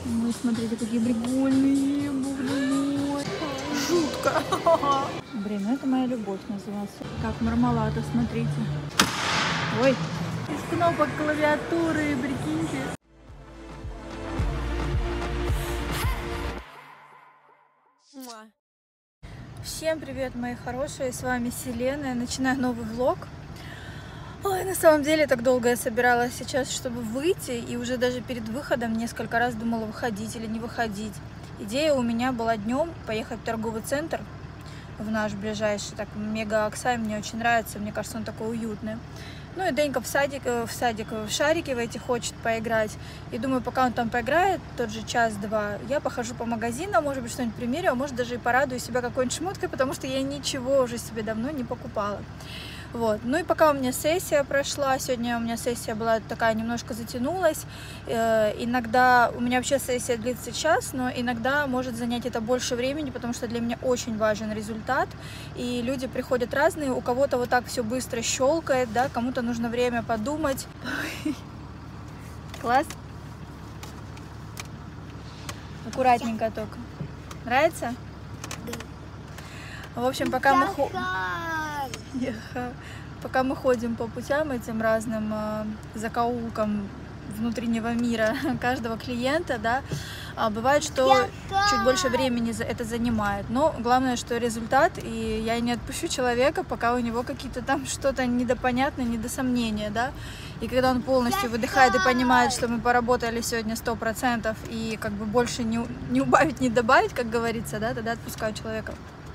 Ой, смотрите, какие прикольные. Боже мой. Жутко. Блин, ну это моя любовь называется. Как мармелада, смотрите. Ой. Из кнопок клавиатуры, прикиньте. Всем привет, мои хорошие, с вами Селена, я начинаю новый влог. Ой, на самом деле так долго я собиралась сейчас, чтобы выйти, и уже даже перед выходом несколько раз думала, выходить или не выходить. Идея у меня была днем поехать в торговый центр, в наш ближайший, так, Мега Оксай, мне очень нравится, мне кажется, он такой уютный. Ну и Денька в шарики в эти хочет поиграть. И думаю, пока он там поиграет, тот же час-два, я похожу по магазинам, может быть, что-нибудь примерю, а может даже и порадую себя какой-нибудь шмоткой, потому что я ничего уже себе давно не покупала. Вот. Ну и пока у меня сессия прошла, сегодня у меня сессия была такая, немножко затянулась. Иногда, у меня вообще сессия длится час, но иногда может занять это больше времени, потому что для меня очень важен результат. И люди приходят разные, у кого-то вот так все быстро щелкает, да, кому-то нужно время подумать. Класс? Аккуратненько только. Нравится? В общем, пока мы ходим по путям этим разным закоулкам внутреннего мира каждого клиента, да, бывает, что чуть больше времени это занимает. Но главное, что результат, и я не отпущу человека, пока у него какие-то там что-то недопонятное, недосомнения, да. И когда он полностью выдыхает и понимает, что мы поработали сегодня 100% и как бы больше не убавить, не добавить, как говорится, да, тогда отпускаю человека.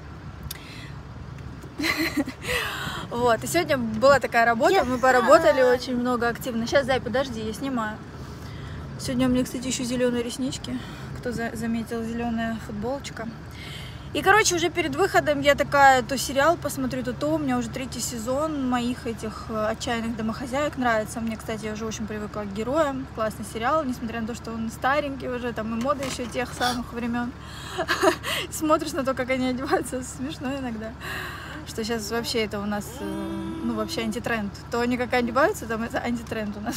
Вот, и сегодня была такая работа, мы поработали очень много активно. Сейчас, Зай, подожди, я снимаю. Сегодня у меня, кстати, еще зеленые реснички, кто заметил, зеленая футболочка. И, короче, уже перед выходом я такая, то сериал посмотрю, то, у меня уже 3-й сезон моих этих отчаянных домохозяек нравится. Мне, кстати, я уже очень привыкла к героям, классный сериал, несмотря на то, что он старенький уже, там и мода еще тех самых времен. Смотришь на то, как они одеваются, смешно иногда. Что сейчас вообще это у нас, ну, вообще антитренд. То они как одеваются, там это антитренд у нас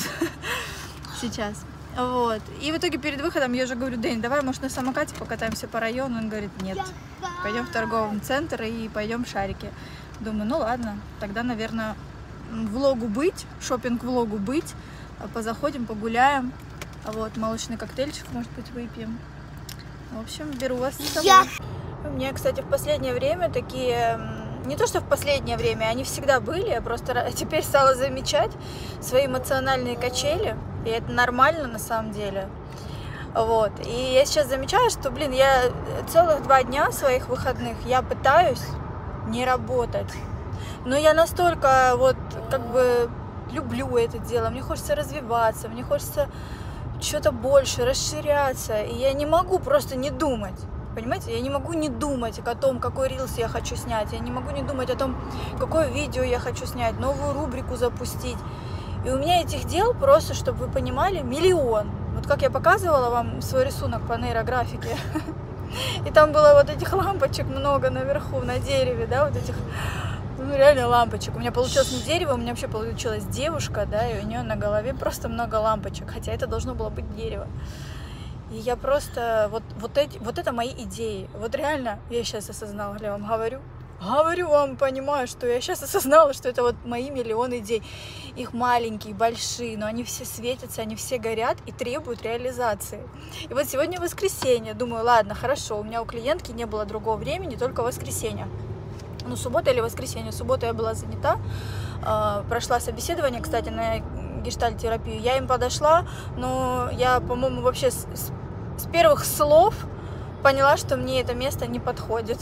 сейчас. Вот. И в итоге перед выходом я уже говорю: Дэнь, давай, может, на самокате покатаемся по району? Он говорит: нет, пойдем в торговый центр и пойдем в шарики. Думаю, ну ладно, тогда, наверное, влогу быть, шопинг-влогу быть, позаходим, погуляем. Вот, молочный коктейльчик, может быть, выпьем. В общем, беру вас с собой. У меня, кстати, в последнее время такие... Не то, что в последнее время, они всегда были, я просто теперь стала замечать свои эмоциональные качели, и это нормально на самом деле. Вот. И я сейчас замечаю, что, блин, я целых 2 дня своих выходных я пытаюсь не работать. Но я настолько вот как бы люблю это дело, мне хочется развиваться, мне хочется что-то больше, расширяться, и я не могу просто не думать. Понимаете, я не могу не думать о том, какой рилс я хочу снять, я не могу не думать о том, какое видео я хочу снять, новую рубрику запустить. И у меня этих дел просто, чтобы вы понимали, миллион. Вот как я показывала вам свой рисунок по нейрографике, и там было вот этих лампочек много наверху, на дереве, да, вот этих, ну, реально лампочек. У меня получилось не дерево, у меня вообще получилась девушка, да, и у нее на голове просто много лампочек, хотя это должно было быть дерево. И я просто, вот это мои идеи. Вот реально, я сейчас осознала, я вам говорю вам, понимаю, что я сейчас осознала, что это вот мои миллионы идей. Их маленькие, большие, но они все светятся, они все горят и требуют реализации. И вот сегодня воскресенье, думаю, ладно, хорошо, у меня у клиентки не было другого времени, только воскресенье. Ну, суббота или воскресенье. Суббота я была занята, прошла собеседование, кстати, на гештальт-терапию. Я им подошла, но я, по-моему, вообще с первых слов поняла, что мне это место не подходит.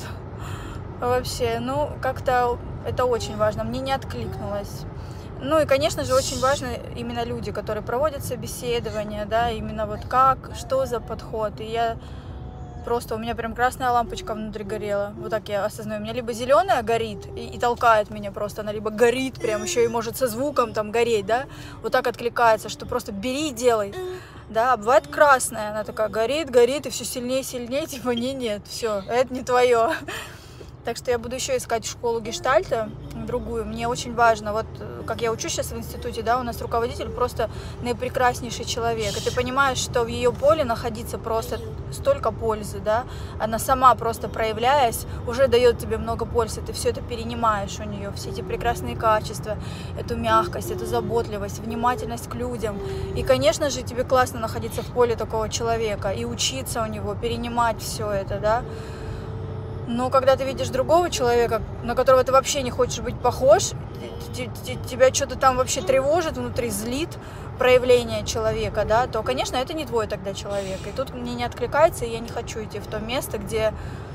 Вообще, ну, как-то это очень важно. Мне не откликнулось. Ну и, конечно же, очень важно именно люди, которые проводят собеседование, да, именно вот как, что за подход. И я просто, у меня прям красная лампочка внутри горела. Вот так я осознаю. У меня либо зеленая горит и толкает меня просто, она либо горит прям еще и может со звуком там гореть, да. Вот так откликается, что просто бери и делай. Да, а бывает красная, она такая горит, и все сильнее, типа нет, все, это не твое. Так что я буду еще искать школу гештальта. другую. Мне очень важно, вот как я учусь сейчас в институте, да, у нас руководитель просто наипрекраснейший человек. И ты понимаешь, что в ее поле находиться просто столько пользы, да. Она сама просто проявляясь, уже дает тебе много пользы. Ты все это перенимаешь у нее, все эти прекрасные качества, эту мягкость, эту заботливость, внимательность к людям. И, конечно же, тебе классно находиться в поле такого человека и учиться у него, перенимать все это, да. Но когда ты видишь другого человека, на которого ты вообще не хочешь быть похож, тебя что-то там вообще тревожит, внутри злит проявление человека, да, то, конечно, это не твой тогда человек. И тут мне не откликается, и я не хочу идти в то место, где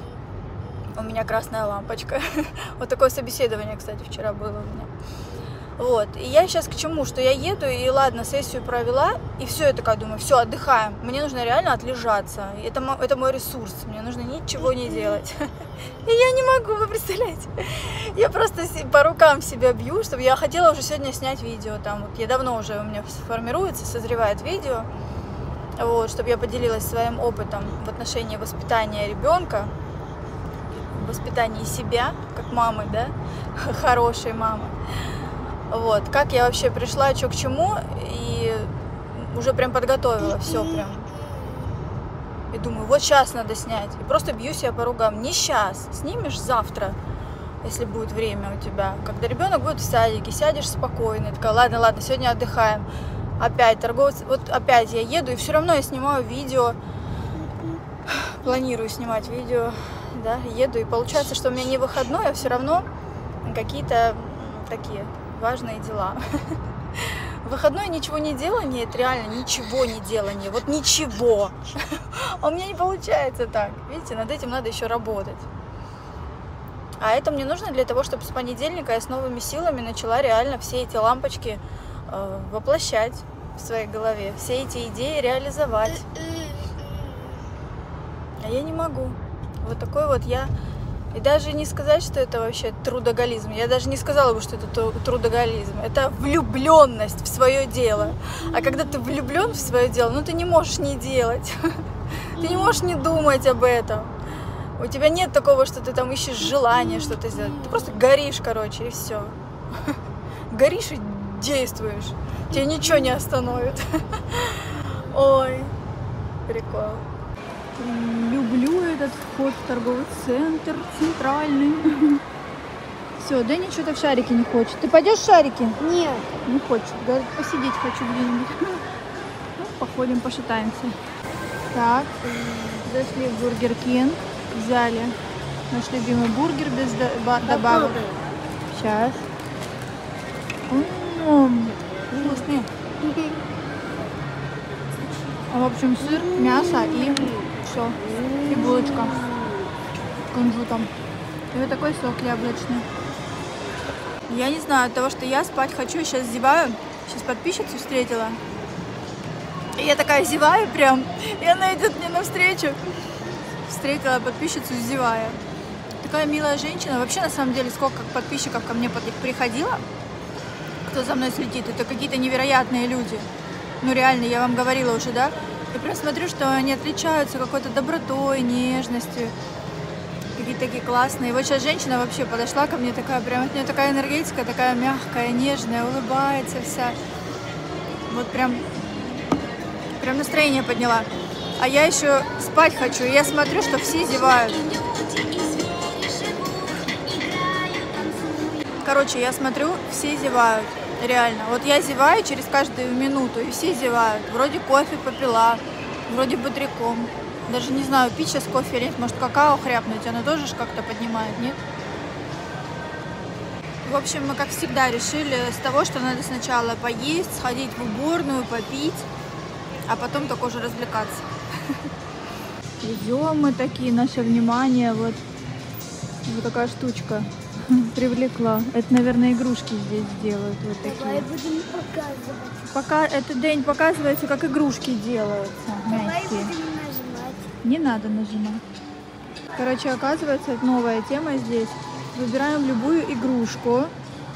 у меня красная лампочка. Вот такое собеседование, кстати, вчера было у меня. Вот, и я сейчас к чему, что я еду, и ладно, сессию провела, и все, я такая думаю, все, отдыхаем, мне нужно реально отлежаться, это мой ресурс, мне нужно ничего не делать, и я не могу, вы представляете, я просто по рукам себя бью, чтобы я хотела уже сегодня снять видео, там, вот, я давно уже, у меня формируется, созревает видео, вот, чтобы я поделилась своим опытом в отношении воспитания ребенка, воспитания себя, как мамы, да, хорошей мамы. Вот, как я вообще пришла, что к чему, и уже прям подготовила все прям. И думаю, вот сейчас надо снять. И просто бью себя по ругам. Не сейчас, снимешь завтра, если будет время у тебя. Когда ребенок будет в садике, сядешь спокойно. Такая, ладно, сегодня отдыхаем. Опять торговец, вот опять я еду, и все равно я снимаю видео. Планирую снимать видео, да, еду. И получается, что у меня не выходной, а все равно какие-то такие важные дела. Выходное ничего не делание, это реально ничего не делание, вот ничего. А у меня не получается так, видите, над этим надо еще работать. А это мне нужно для того, чтобы с понедельника я с новыми силами начала реально все эти лампочки воплощать в своей голове, все эти идеи реализовать. А я не могу. Вот такой вот я. И даже не сказать, что это вообще трудоголизм. Я даже не сказала бы, что это трудоголизм. Это влюбленность в свое дело. А когда ты влюблен в свое дело, ну ты не можешь не делать. Ты не можешь не думать об этом. У тебя нет такого, что ты там ищешь желание что-то сделать. Ты просто горишь, короче, и все. Горишь и действуешь. Тебя ничего не остановит. Ой, прикол. Люблю этот вход в торговый центр центральный. Все, Дэнни что-то в шарике не хочет. Ты пойдешь в шарики? Нет. Не хочет. Говорит, посидеть хочу где-нибудь. Ну, походим, пошатаемся. Так, зашли в Бургер Кинг, взяли наш любимый бургер без добавок. Сейчас. Вкусный. В общем, сыр, мясо и все. И булочка с кунжутом. И вот такой сок яблочный. Я не знаю, от того, что я спать хочу, сейчас зеваю. Сейчас подписчицу встретила. И я такая зеваю прям. И она идет мне навстречу. Встретила подписчицу, зевая. Такая милая женщина. Вообще, на самом деле, сколько подписчиков ко мне приходило, кто за мной следит, это какие-то невероятные люди. Ну реально, я вам говорила уже, да? Я прям смотрю, что они отличаются какой-то добротой, нежностью. Какие-то такие классные. И вот сейчас женщина вообще подошла ко мне, такая прям, от нее такая энергетика, такая мягкая, нежная, улыбается вся. Вот прям настроение подняла. А я еще спать хочу. И я смотрю, что все зевают. Короче, я смотрю, все зевают. Реально. Вот я зеваю через каждую минуту, и все зевают. Вроде кофе попила, вроде бодряком. Даже не знаю, пить сейчас кофе или нет. Может, какао хряпнуть, оно тоже как-то поднимает, нет? В общем, мы, как всегда, решили с того, что надо сначала поесть, сходить в уборную, попить, а потом только уже развлекаться. Идем мы такие, наше внимание, вот такая штучка привлекла. Это, наверное, игрушки здесь делают. Вот такие. Давай будем показывать. Пока этот день показывается, как игрушки делаются. Давай мягкие. будем нажимать. Не надо нажимать. Короче, оказывается, это новая тема здесь. Выбираем любую игрушку.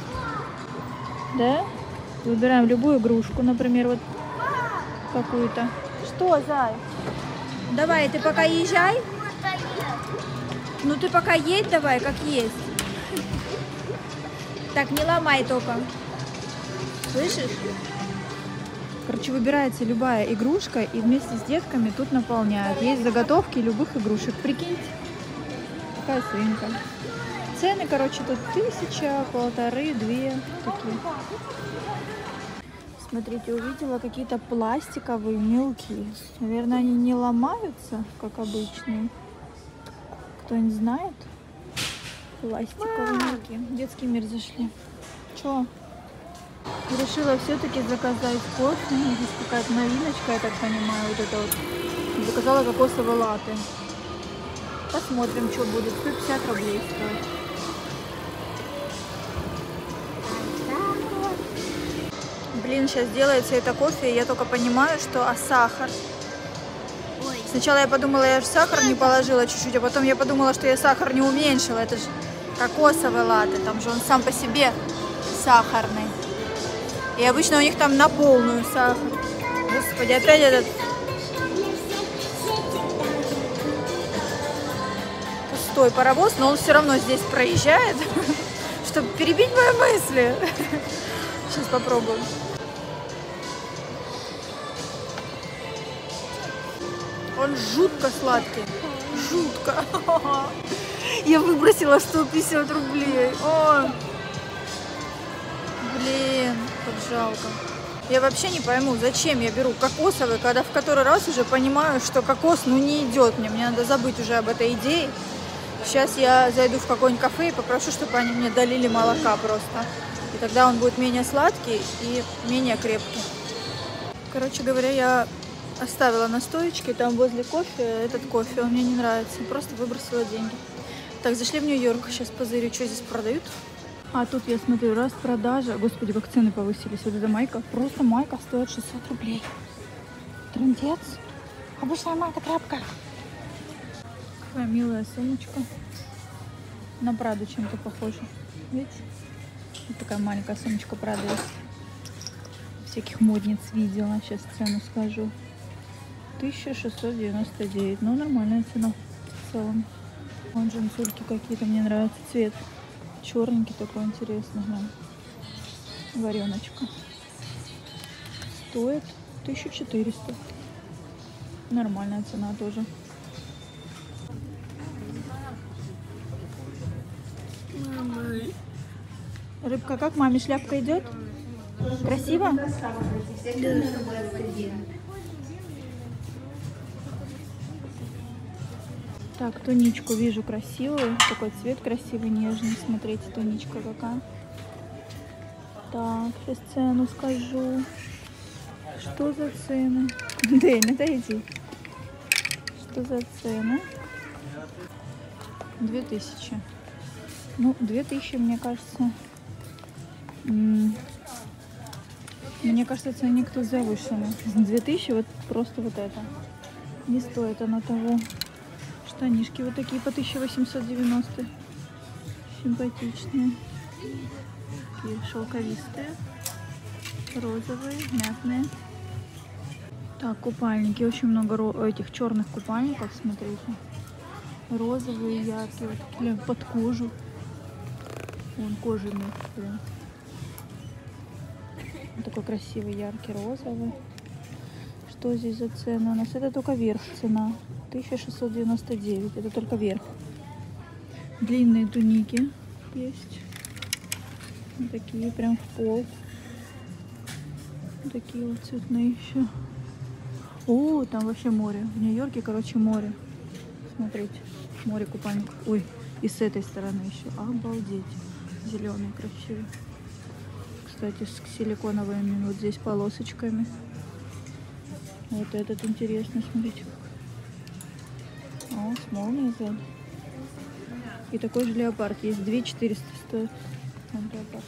Да? Выбираем любую игрушку, например, вот какую-то. Что, Зай? Давай, ты пока езжай. Ну ты пока едь давай, как есть. Так, не ломай только. Слышишь? Короче, выбирается любая игрушка, и вместе с детками тут наполняют. Есть заготовки любых игрушек. Прикиньте, такая свинка. Цены, короче, тут 1000, 1500, 2 такие. Смотрите, увидела какие-то пластиковые мелкие. Наверное, они не ломаются, как обычные. Кто-нибудь знает? Пластиковые мелкие. В детский мир зашли. Чё? Решила все-таки заказать кофе. Здесь какая-то новиночка, я так понимаю, вот это вот. Заказала кокосовые латте. Посмотрим, что будет. 150 рублей стоит. Блин, сейчас делается это кофе, и я только понимаю, что сахар. Ой. Сначала я подумала, я же сахар не положила чуть-чуть, а потом я подумала, что я сахар не уменьшила. Это же кокосовый латте, там же он сам по себе сахарный. И обычно у них там на полную сахар. Господи, опять этот пустой паровоз, но он все равно здесь проезжает, чтобы перебить мои мысли. Сейчас попробую. Он жутко сладкий. Жутко. Я выбросила 150 рублей. О! Блин, как жалко. Я вообще не пойму, зачем я беру кокосовый, когда в который раз уже понимаю, что кокос не идет мне. Мне надо забыть уже об этой идее. Сейчас я зайду в какое-нибудь кафе и попрошу, чтобы они мне долили молока просто. И тогда он будет менее сладкий и менее крепкий. Короче говоря, я оставила на стоечке, там возле кофе, этот кофе, он мне не нравится. Просто выбросила деньги. Так, зашли в Нью-Йорк. Сейчас позырю, что здесь продают. А тут я смотрю, распродажа. Господи, как цены повысились. Вот эта майка, просто майка стоит 600 рублей. Трындец. Обычная майка, тряпка. Какая милая сумочка. На Праду чем-то похожа. Видите? Вот такая маленькая сумочка Прада есть. Всяких модниц видела. Сейчас цену скажу. 1699. Ну, нормальная цена в целом. Вон джинсульки какие-то. Мне нравится цвет. Черненький такой интересный. Вареночка. Стоит 1400. Нормальная цена тоже. Рыбка как? Маме шляпка идет? Красиво? Так, туничку вижу красивую. Такой цвет красивый, нежный. Смотрите, туничка какая. Так, сейчас цену скажу. Что за цены? Дэнни, отойди. Что за цены? 2000. Ну, 2000, мне кажется. Мне кажется, ценник тут завышенный. 2000, вот просто вот это. Не стоит оно того. Штанишки вот такие по 1890. Симпатичные. Такие шелковистые. Розовые, мятные. Так, купальники. Очень много этих черных купальников, смотрите. Розовые, яркие, вот такие под кожу. Вон кожаный, блин. Вот такой красивый, яркий, розовый. Что здесь за цена у нас? Это только верх цена. 1699. Это только верх. Длинные туники есть. Вот такие прям в пол. Вот такие вот цветные еще. О, там вообще море. В Нью-Йорке, короче, море. Смотрите. Море купальников. Ой, и с этой стороны еще. Обалдеть. Зеленый, красивый. Кстати, с силиконовыми вот здесь полосочками. Вот этот интересный, смотрите. О, с молнией сзади. И такой же леопард есть. 2400 стоит. Вот леопард.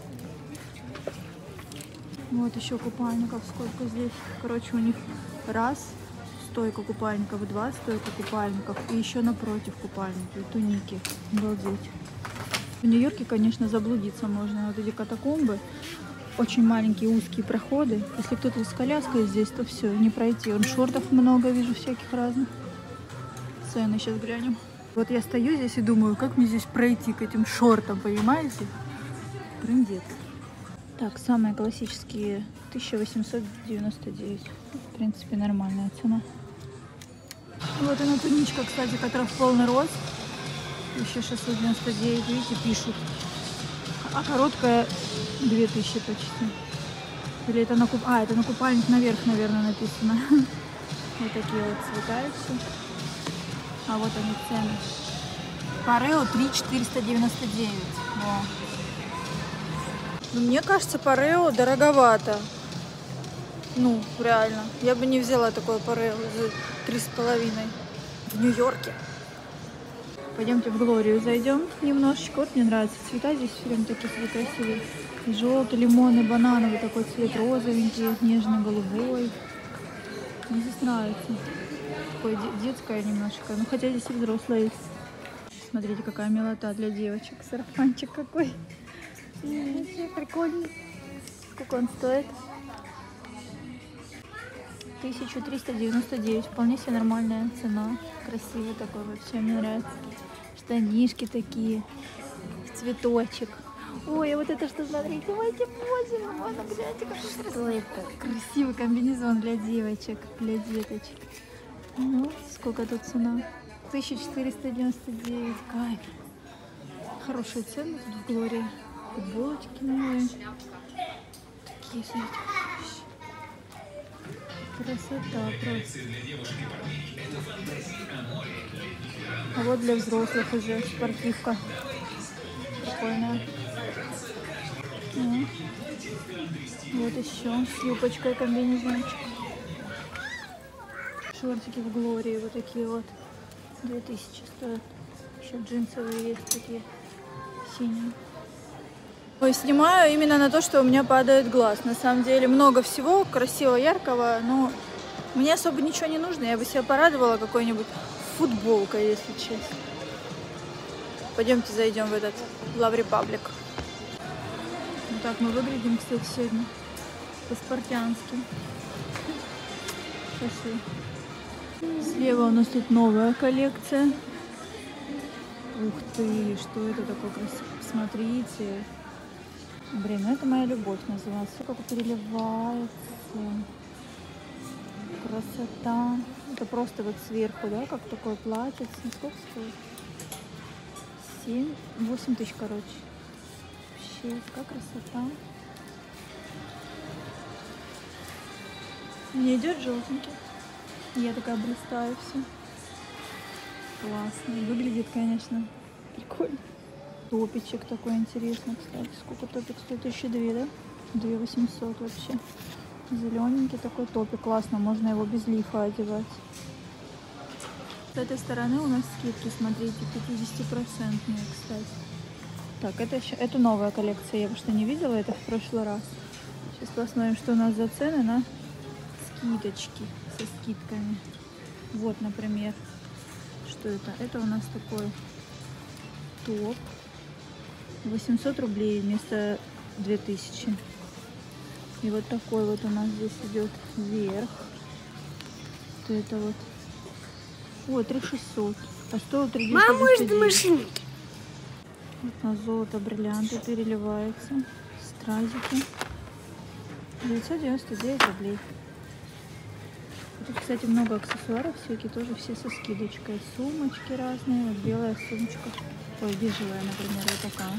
Вот еще купальников сколько здесь. Короче, у них раз стойка купальников, два стойка купальников. И еще напротив купальники, туники. Обалдеть. В Нью-Йорке, конечно, заблудиться можно. Вот эти катакомбы. Очень маленькие узкие проходы. Если кто-то с коляской здесь, то все, не пройти. Вон шортов много вижу, всяких разных. Цены сейчас глянем. Вот я стою здесь и думаю, как мне здесь пройти к этим шортам, понимаете? Трындец. Так, самые классические 1899. В принципе, нормальная цена. Вот она туничка, кстати, которая в полный рост. 1699, видите, пишут. А короткая 2000 почти. Или это на это на купальник наверх, наверное, написано. Вот такие вот цвета и все. А вот они цены. Парео 3499. Во. Но мне кажется, парео дороговато. Ну, реально. Я бы не взяла такое парео за 3,5 в Нью-Йорке. Пойдемте в Глорию зайдем немножечко. Вот мне нравятся цвета. Здесь прям такие цвета красивые. Желтый, лимонный, банановый такой цвет, розовенький, нежно-голубой. Мне здесь нравится. Такое детское немножко. Ну, хотя здесь и взрослые есть. Смотрите, какая милота для девочек. Сарафанчик какой. Прикольный. Сколько он стоит? 1399. Вполне себе нормальная цена. Красивый такой вообще. Мне нравится. Штанишки такие. Цветочек. Ой, а вот это что, смотрите, давайте возим. Вон, гляньте, какой Что это? красивый комбинезон для девочек, для деточек. Ну, сколько тут цена? 1499. Кайф. Хорошие цены тут в Глории. Футболочки милые. Такие, смотрите. Красота просто. А вот для взрослых уже спортивка. Прикольная. Ну, вот еще с юбочкой комбинезончик. Шортики в Глории вот такие вот. 2000 стоят. Еще джинсовые есть такие синие. Ой, снимаю именно на то, что у меня падает глаз. На самом деле много всего красивого, яркого, но мне особо ничего не нужно. Я бы себя порадовала какой-нибудь футболкой, если честно. Пойдемте зайдем в этот Love Republic. Вот так мы выглядим, кстати, сегодня по-спартянски. Пошли. Слева у нас тут новая коллекция. Ух ты, что это такое красивое. Смотрите. Блин, ну это моя любовь называется. Как переливается. Красота. Это просто вот сверху, да, как такое платье. Сколько стоит? 8 тысяч, короче. Вообще, какая красота. Мне идет желтенький. Я такая блистаю все. Классно. Выглядит, конечно, прикольно. Топичек такой интересный, кстати. Сколько топик стоит? 1002, да? 2800 вообще. Зелененький такой топик. Классно, можно его без лифа одевать. С этой стороны у нас скидки, смотрите, 50%, кстати. Так, это еще, это новая коллекция, я бы что не видела, это в прошлый раз. Сейчас посмотрим, что у нас за цены на скидочки, со скидками. Вот, например, что это? Это у нас такой топ. 800 рублей вместо 2000. И вот такой вот у нас здесь идет вверх. Вот это вот. Ой, 3600. А стоил 399. Мама, может, машинки? Вот на золото бриллианты переливаются. Стразики. 999 рублей. Тут, кстати, много аксессуаров всякие, тоже все со скидочкой. Сумочки разные. Вот белая сумочка. Ой, бежевая, например, вот такая.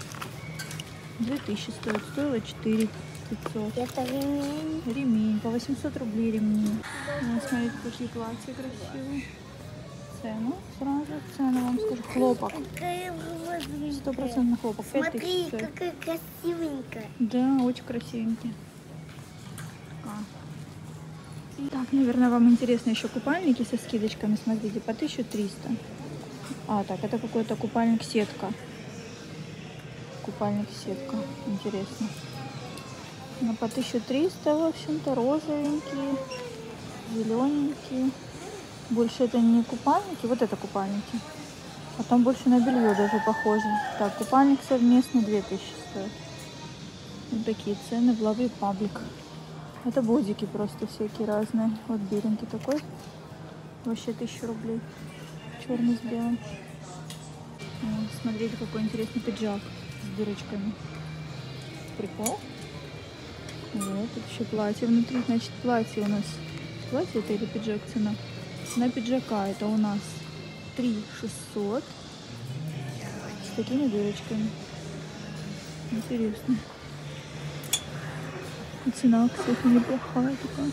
2000 стоит. Стоила 4500. Это ремень. Ремень. По 800 рублей ремни. Ну, смотрите, какие платья красивые. Цену сразу. Цену вам скажу. Хлопок. Какая розовенькая. 100% хлопок. 5000 Смотри, стоит. какая красивенькая. Да, очень красивенький. Так, наверное, вам интересны еще купальники со скидочками. Смотрите, по 1300. А, так, это какой-то купальник-сетка. Купальник-сетка. Интересно. Ну, по 1300, в общем-то, розовенькие, зелененькие. Больше это не купальники, вот это купальники. А там больше на белье даже похоже. Так, купальник совместный 2000 стоит. Вот такие цены в Love Republic. Это бодики просто всякие разные. Вот беленький такой. Вообще 1000 рублей. Черный с белым. Смотрите, какой интересный пиджак с дырочками. Прикол. Вот, тут еще платье внутри. Значит, платье у нас... Платье это или пиджак цена? На пиджака это у нас 3600. С такими дырочками. Интересно. И цена, кстати, неплохая такая.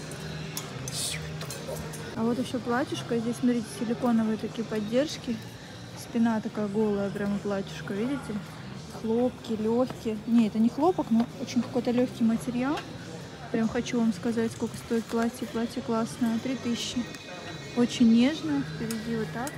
А вот еще платьишко. Здесь, смотрите, силиконовые такие поддержки. Спина такая голая, прямо платьишко, видите? Хлопки, легкие. Не, это не хлопок, но очень какой-то легкий материал. Прям хочу вам сказать, сколько стоит платье. Платье классное. 3000. Очень нежно. Впереди вот так.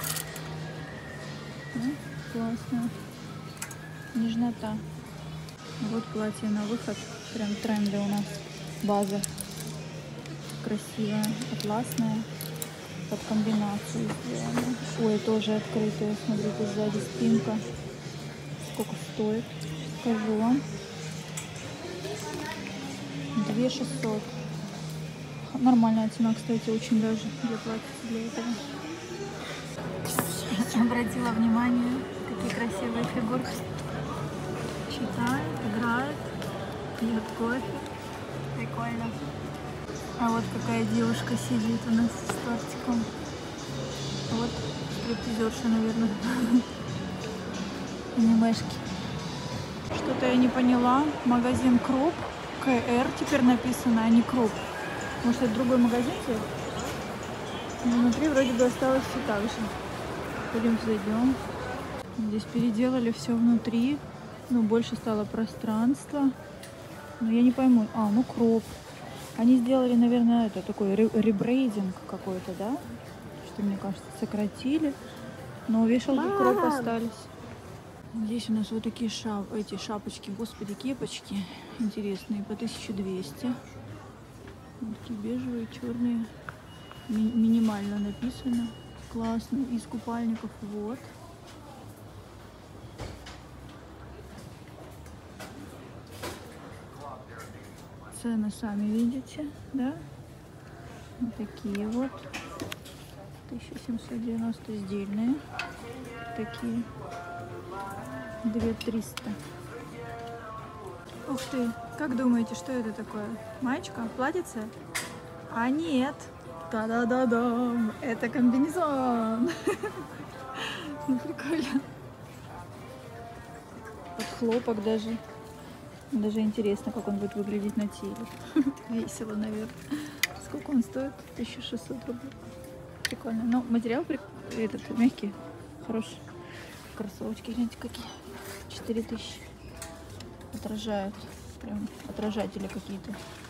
Классно. Нежнота. Вот платье на выход. Прям тренды у нас. База. Красивая. Атласная. Под комбинацию сделана. Ой, тоже открытая. Смотрите, сзади спинка. Сколько стоит? Скажу вам. 2600. Нормальная цена, кстати, очень даже для платья для этого. Обратила внимание, какие красивые фигурки. Читает, играет, пьет кофе. Прикольно. А вот какая девушка сидит у нас с тортиком. Вот стриптизерша, наверное. Анимешки. Что-то я не поняла. Магазин Круп. КР теперь написано, а не Круп. Может, это другой магазин? Но внутри вроде бы осталось все так же. Пойдемте зайдем. Здесь переделали все внутри. Ну, больше стало пространства. Но я не пойму. А, ну Круп. Они сделали, наверное, это такой ребрейдинг какой-то, да? Что, мне кажется, сократили. Но вешалки Круп остались. Здесь у нас вот такие эти шапочки, господи, кепочки интересные, по 1200. Вот такие бежевые, черные. Минимально написано. Классно. Из купальников вот. Цены сами видите, да? Вот такие вот. 1790 издельные. Такие. 2300. Ух ты, как думаете, что это такое? Маечка? Платьице? А нет. Та-да-да-дам! Это комбинезон! Ну, прикольно. Под хлопок даже. Даже интересно, как он будет выглядеть на теле. Весело, наверное. Сколько он стоит? 1600 рублей. Прикольно. Но материал этот мягкий, хороший. Кроссовочки, гляньте, какие. 4000. Отражают. Прям отражатели какие-то.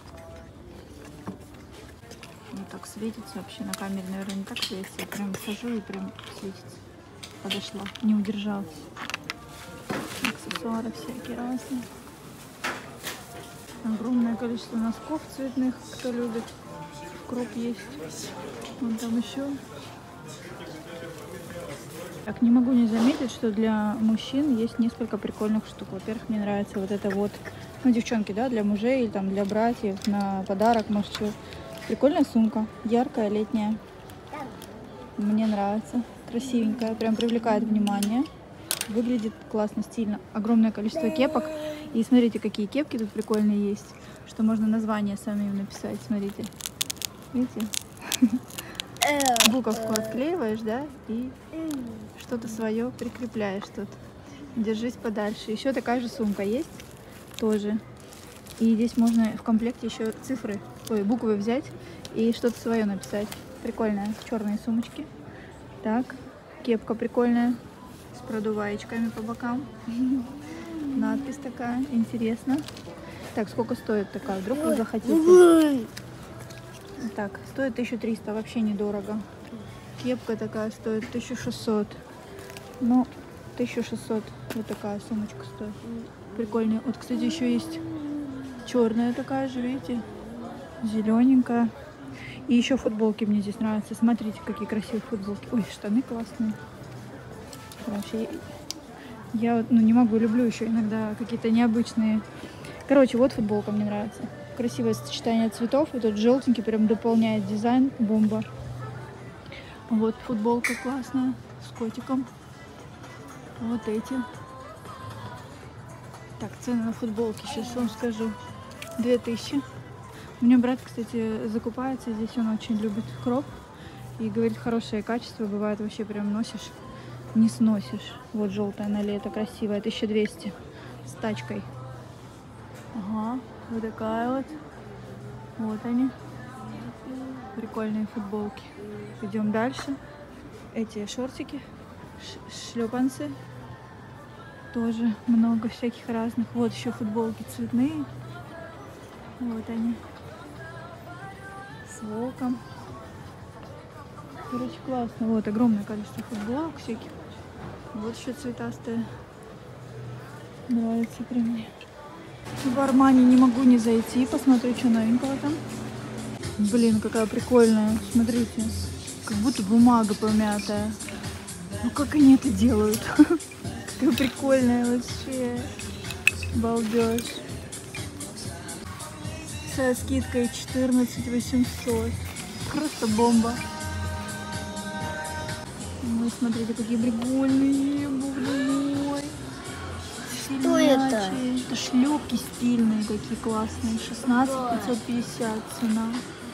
Вот так светится вообще. На камере, наверное, не так светится. Я прям хожу и прям светится. Подошла. Не удержалась. Аксессуары всякие разные. Огромное количество носков цветных, кто любит. Круп есть. Вон там еще. Так, не могу не заметить, что для мужчин есть несколько прикольных штук. Во-первых, мне нравится вот это вот, ну, девчонки, да, для мужей или там для братьев, на подарок, может, что. Прикольная сумка, яркая, летняя. Мне нравится, красивенькая, прям привлекает внимание. Выглядит классно, стильно. Огромное количество кепок. И смотрите, какие кепки тут прикольные есть, что можно название самим написать, смотрите. Видите? Буковку отклеиваешь, да, и что-то свое прикрепляешь тут. Держись подальше. Еще такая же сумка есть, тоже. И здесь можно в комплекте еще цифры, буквы взять и что-то свое написать. Прикольная. Черные сумочки. Так, кепка прикольная, с продуваечками по бокам. Надпись такая, интересно. Так, сколько стоит такая? Вдруг вы захотите? Так, стоит 1300, вообще недорого. Кепка такая стоит 1600. Ну, 1600 вот такая сумочка стоит. Прикольная. Вот, кстати, еще есть черная такая же, видите? Зелененькая. И еще футболки мне здесь нравятся. Смотрите, какие красивые футболки. Ой, штаны классные. Короче, я ну, не могу, люблю еще иногда какие-то необычные. Короче, вот футболка мне нравится. Красивое сочетание цветов. И тут желтенький прям дополняет дизайн. Бомба. Вот футболка классная с котиком. Вот эти. Так, цены на футболки сейчас вам скажу. 2000. У меня брат, кстати, закупается здесь, он очень любит кроп. И говорит, хорошее качество, бывает вообще прям носишь, не сносишь. Вот желтая на лето, красивая, 1200 с тачкой. Ага, вот такая вот. Вот они. Прикольные футболки. Идем дальше. Эти шортики, шлепанцы. Тоже много всяких разных. Вот еще футболки цветные. Вот они. С волком. Короче, классно. Вот огромное количество футболок всяких. Вот еще цветастые. Нравится прям мне. В Армани не могу не зайти. Посмотрю, что новенького там. Блин, какая прикольная. Смотрите. Как будто бумага помятая. Ну как они это делают? Какая прикольная вообще. Балдеж. Со скидкой 14 800. Просто бомба. Ну, смотрите, какие прикольные. Боже мой. Что это? Это шлепки стильные, какие классные. 16 550 цена.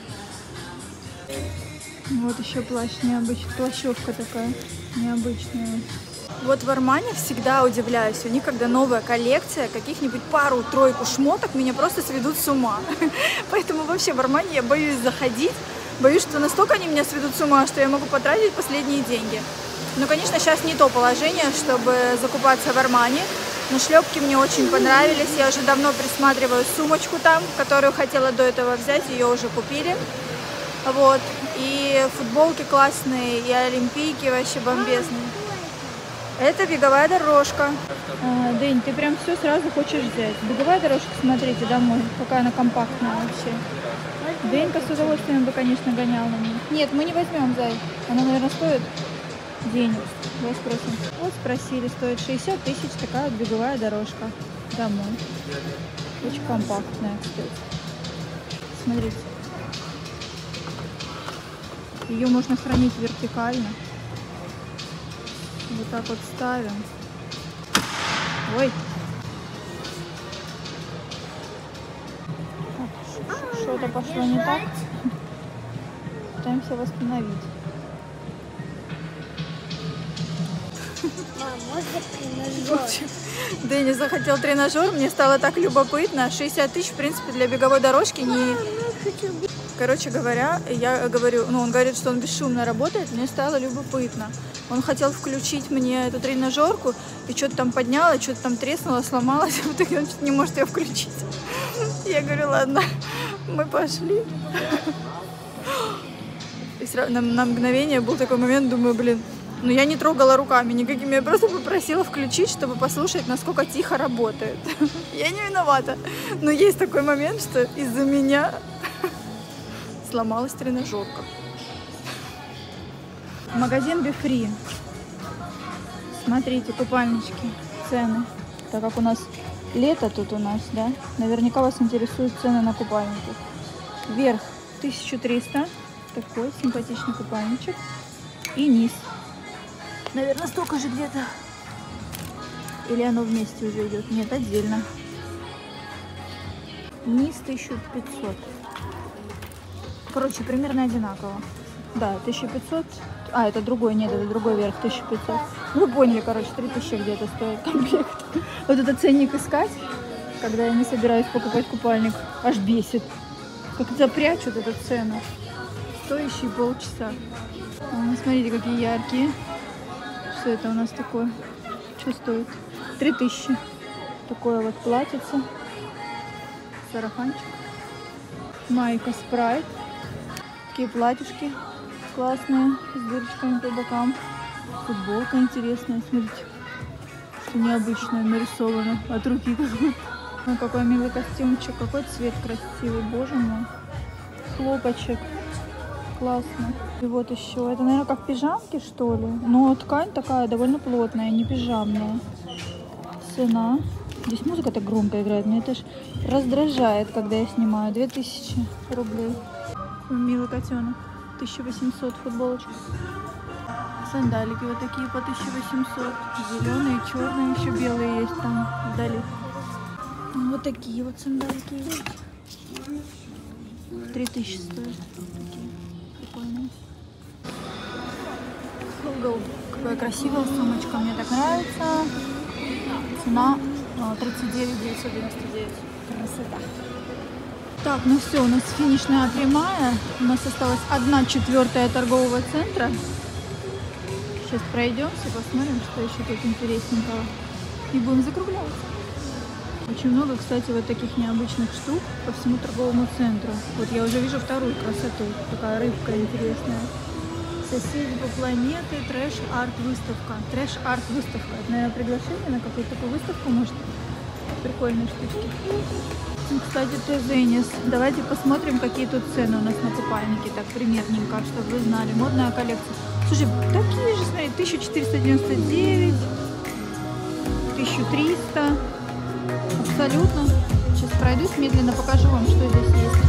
Вот еще плащ необычный. Плащевка такая необычная. Вот в Армани всегда удивляюсь. У них, когда новая коллекция, каких-нибудь пару-тройку шмоток меня просто сведут с ума. Поэтому вообще в Армани я боюсь заходить. Боюсь, что настолько они меня сведут с ума, что я могу потратить последние деньги. Ну, конечно, сейчас не то положение, чтобы закупаться в Армани. Но шлепки мне очень понравились. Я уже давно присматриваю сумочку там, которую хотела до этого взять. Ее уже купили. Вот. И футболки классные, и олимпийки вообще бомбезные. Это беговая дорожка. Дэнь, ты прям все сразу хочешь взять. Беговая дорожка, смотрите, домой. Какая она компактная вообще. Денька с удовольствием бы, конечно, гонял на ней. Нет, мы не возьмем, зай. Она, наверное, стоит денег. Давай спросим. Вот спросили, стоит 60 тысяч такая беговая дорожка. Домой. Очень компактная, кстати. Смотрите. Ее можно хранить вертикально. Вот так вот ставим. Ой. Что-то пошло не так. Пытаемся восстановить. Мам, можно тренажер? Дэнни захотел тренажер, мне стало так любопытно. 60 тысяч, в принципе, для беговой дорожки не... Короче говоря, я говорю, ну он говорит, что он бесшумно работает, мне стало любопытно. Он хотел включить мне эту тренажерку, и что-то там подняло, что-то там треснуло, сломалось, в итоге он что-то не может ее включить. Я говорю, ладно, мы пошли. И сразу, на мгновение был такой момент, думаю, блин, ну я не трогала руками никакими, я просто попросила включить, чтобы послушать, насколько тихо работает. Я не виновата, но есть такой момент, что из-за меня сломалась тренажерка. Магазин Бифри. Смотрите, купальнички, цены. Так как у нас лето тут у нас, да? Наверняка вас интересуют цены на купальники. Верх 1300. Такой симпатичный купальничек. И низ. Наверное, столько же где-то. Или оно вместе уже идет? Нет, отдельно. Низ 1500. Короче, примерно одинаково. Да, 1500. А, это другой, нет, это другой верх, 1500. Вы поняли, короче, 3000 где-то стоит комплект. Вот этот ценник искать, когда я не собираюсь покупать купальник, аж бесит. Как это прячут, эту цену. Стоящий полчаса. Смотрите, какие яркие. Что это у нас такое? Что стоит? 3000. Такое вот платьице. Сарафанчик. Майка Спрайт. Такие платьишки классные, с дырочками по бокам. Футболка интересная, смотрите, что необычное нарисовано от руки как будто. Ну, какой милый костюмчик, какой цвет красивый, боже мой. Хлопочек, классно. И вот еще, это, наверное, как пижамки, что ли? Но ткань такая довольно плотная, не пижамная. Цена. Здесь музыка так громко играет, мне это ж раздражает, когда я снимаю. 2000 рублей. Милый котенок. 1800 футболочка. Сандалики вот такие по 1800. Зеленые, черные, еще белые есть там вдали. Вот такие вот сандалики есть. 3000 стоят. Такие прикольные. Google. Какая красивая сумочка. Мне так нравится. Цена 39 999. Красота. Так, ну все, у нас финишная прямая. У нас осталась 1/4 торгового центра. Сейчас пройдемся, посмотрим, что еще тут интересненького. И будем закругляться. Очень много, кстати, вот таких необычных штук по всему торговому центру. Вот я уже вижу вторую красоту. Такая рыбка интересная. Соседи по планете, трэш-арт-выставка. Трэш-арт-выставка. Это, наверное, приглашение на какую-то такую выставку, может. Прикольные штучки. Кстати, Тезенис. Давайте посмотрим, какие тут цены у нас на купальники. Так, примерненько, чтобы вы знали. Модная коллекция. Слушай, такие же, смотри, 1499, 1300. Абсолютно. Сейчас пройдусь медленно, покажу вам, что здесь есть.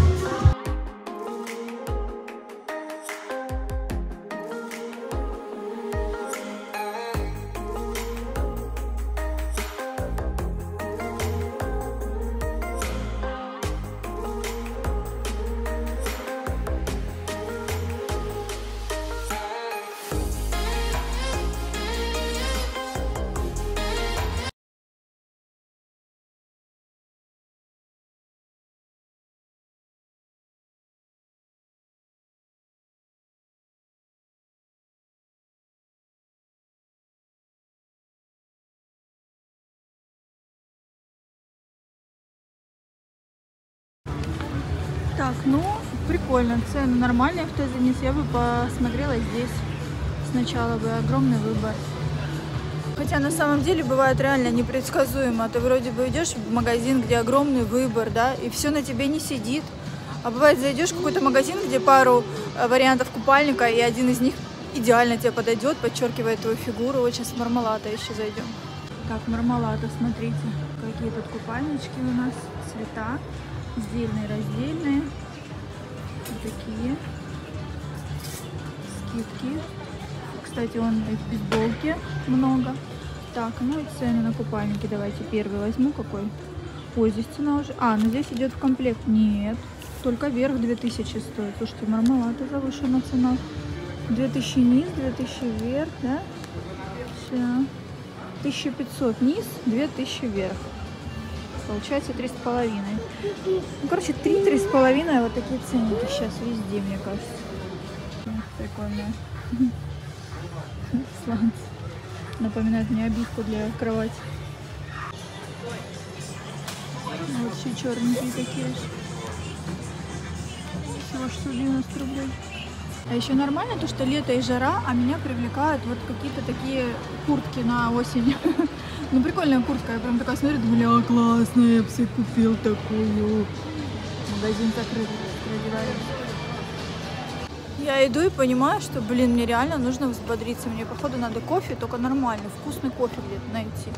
Так, ну, прикольно. Цены нормальные в Тезенис. Я бы посмотрела здесь сначала бы. Огромный выбор. Хотя на самом деле бывает реально непредсказуемо. Ты вроде бы идешь в магазин, где огромный выбор, да, и все на тебе не сидит. А бывает, зайдешь в какой-то магазин, где пару вариантов купальника, и один из них идеально тебе подойдет, подчеркивает твою фигуру. Вот сейчас в Мармалата еще зайдем. Так, Мармалата, смотрите, какие тут купальнички у нас, цвета. Сдельные, раздельные. Вот такие. Скидки. Кстати, он и в бейсболке много. Так, ну и цены на купальники. Давайте первый возьму какой. Ой, здесь цена уже... А, ну здесь идет в комплект. Нет, только верх 2000 стоит. Слушайте, Мармалата завышена цена. 2000 низ, 2000 вверх, да? Все. 1500 низ, 2000 вверх. Получается 3,5. Ну, короче, 3-3,5. Вот такие ценники сейчас везде, мне кажется. Прикольно. Сланцы. Напоминает мне обивку для кровати. Вот еще черненькие такие же. Всего 690 рублей. А еще нормально то, что лето и жара, а меня привлекают вот какие-то такие куртки на осень. Ну, прикольная куртка. Я прям такая смотрю, думаю, классная, я бы себе купил такую. Магазин закрыт. Я иду и понимаю, что, блин, мне реально нужно взбодриться. Мне, походу, надо кофе, только нормальный, вкусный кофе где-то найти.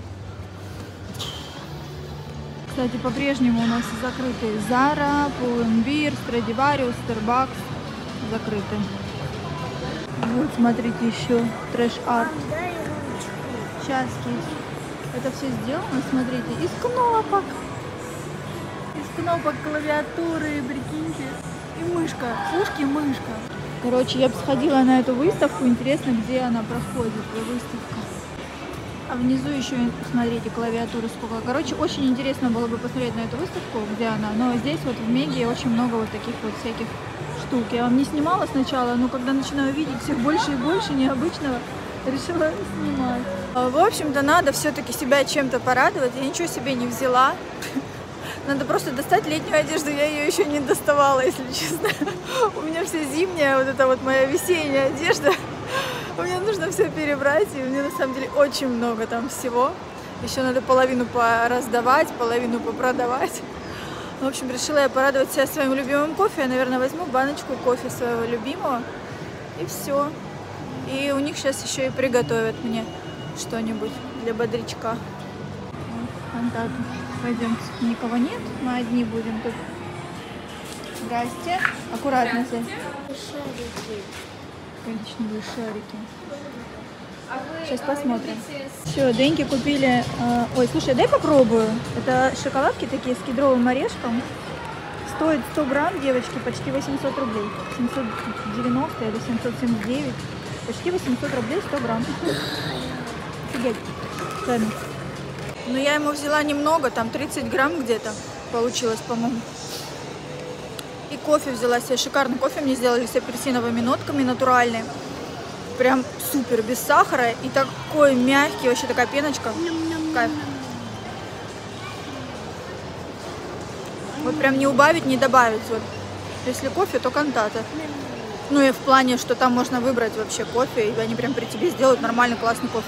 Кстати, по-прежнему у нас закрыты Zara, Pull&Bear, Stradivarius, Starbucks. Закрыты. Вот, смотрите, еще трэш-арт. Сейчас есть. Это все сделано, смотрите, из кнопок. Из кнопок клавиатуры, прикиньте. И мышка, ушки-мышка. Короче, я бы сходила на эту выставку. Интересно, где она проходит, выставка. А внизу еще, смотрите, клавиатуры сколько. Короче, очень интересно было бы посмотреть на эту выставку, где она. Но здесь вот в Меге очень много вот таких вот всяких штук. Я вам не снимала сначала, но когда начинаю видеть все больше и больше необычного, решила снимать. В общем-то, надо все-таки себя чем-то порадовать. Я ничего себе не взяла. Надо просто достать летнюю одежду. Я ее еще не доставала, если честно. У меня вся зимняя, вот это вот моя весенняя одежда. Мне нужно все перебрать. И у меня на самом деле очень много там всего. Еще надо половину пораздавать, половину попродавать. В общем, решила я порадовать себя своим любимым кофе. Я, наверное, возьму баночку кофе своего любимого. И все. И у них сейчас еще и приготовят мне что-нибудь для бодрячка. Фантазм. Пойдемте. Никого нет. Мы одни будем тут. Здрасте. Аккуратно здесь. Шарики. Коричневые шарики. Сейчас посмотрим. Все, Деньки купили. Ой, слушай, дай попробую. Это шоколадки такие с кедровым орешком. Стоит 100 грамм, девочки, почти 800 рублей. 790 или 779. Почти 800 рублей 100 грамм. Офигеть. Ценность. Но я ему взяла немного, там 30 грамм где-то получилось, по-моему. И кофе взяла себе. Шикарный кофе мне сделали с апельсиновыми нотками, натуральный. Прям супер, без сахара. И такой мягкий, вообще такая пеночка. Кайф. Вот прям не убавить, не добавить. Вот. Если кофе, то кантата. Ну и в плане, что там можно выбрать вообще кофе, и они прям при тебе сделают нормальный, классный кофе.